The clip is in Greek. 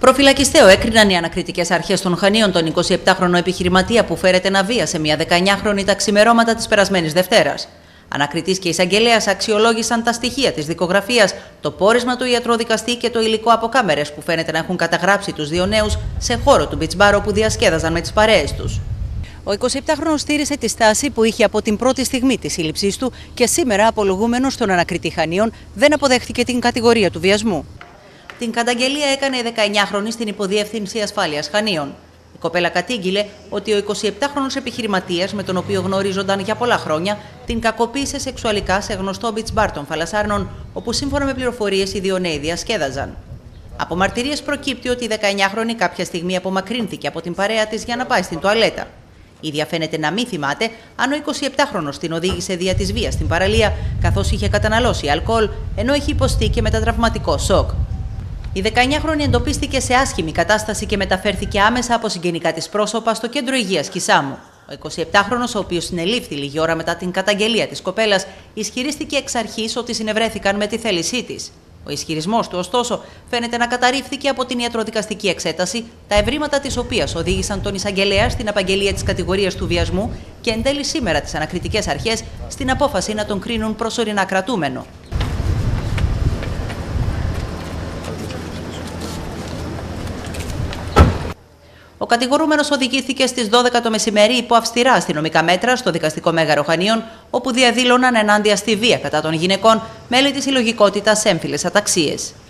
Προφυλακιστέο έκριναν οι ανακριτικές αρχές των Χανίων τον 27χρονο επιχειρηματία που φέρεται να βίασε μια 19χρονη τα ξημερώματα της περασμένης Δευτέρας. Ανακριτής και εισαγγελέας αξιολόγησαν τα στοιχεία της δικογραφίας, το πόρισμα του ιατροδικαστή και το υλικό από κάμερες που φαίνεται να έχουν καταγράψει τους δύο νέους σε χώρο του beach bar όπου διασκέδαζαν με τις παρέες τους. Ο 27χρονος στήρισε τη στάση που είχε από την πρώτη στιγμή της σύλληψής του και σήμερα, απολογούμενος στον ανακριτή Χανίων, δεν αποδέχτηκε την κατηγορία του βιασμού. Την καταγγελία έκανε η 19χρονη στην Υποδιεύθυνση Ασφάλειας Χανίων. Η κοπέλα κατήγγειλε ότι ο 27χρονος επιχειρηματίας, με τον οποίο γνωρίζονταν για πολλά χρόνια, την κακοποίησε σεξουαλικά σε γνωστό beach bar των Φαλασσάρνων, όπου σύμφωνα με πληροφορίες οι δύο νέοι διασκέδαζαν. Από μαρτυρίες προκύπτει ότι η 19χρονη κάποια στιγμή απομακρύνθηκε από την παρέα της για να πάει στην τουαλέτα. Η ίδια φαίνεται να μην θυμάται αν ο 27χρονος την οδήγησε δια της βίας στην παραλία, καθώς είχε καταναλώσει αλκοόλ, ενώ είχε υποστεί και μετατραυματικό σοκ. Η 19χρονη εντοπίστηκε σε άσχημη κατάσταση και μεταφέρθηκε άμεσα από συγγενικά της πρόσωπα στο κέντρο υγείας Κισάμου. Ο 27χρονος, ο οποίος συνελήφθη λίγη ώρα μετά την καταγγελία της κοπέλας, ισχυρίστηκε εξ αρχής ότι συνευρέθηκαν με τη θέλησή της. Ο ισχυρισμός του, ωστόσο, φαίνεται να καταρρίφθηκε από την ιατροδικαστική εξέταση, τα ευρήματα της οποίας οδήγησαν τον εισαγγελέα στην απαγγελία της κατηγορίας του βιασμού και εν τέλει σήμερα τις ανακριτικές αρχές στην απόφαση να τον κρίνουν προσωρινά κρατούμενο. Ο κατηγορούμενος οδηγήθηκε στις 12 το μεσημέρι υπό αυστηρά αστυνομικά μέτρα στο δικαστικό μέγαρο Χανίων, όπου διαδήλωναν ενάντια στη βία κατά των γυναικών μέλη της συλλογικότητας έμφυλες αταξίες.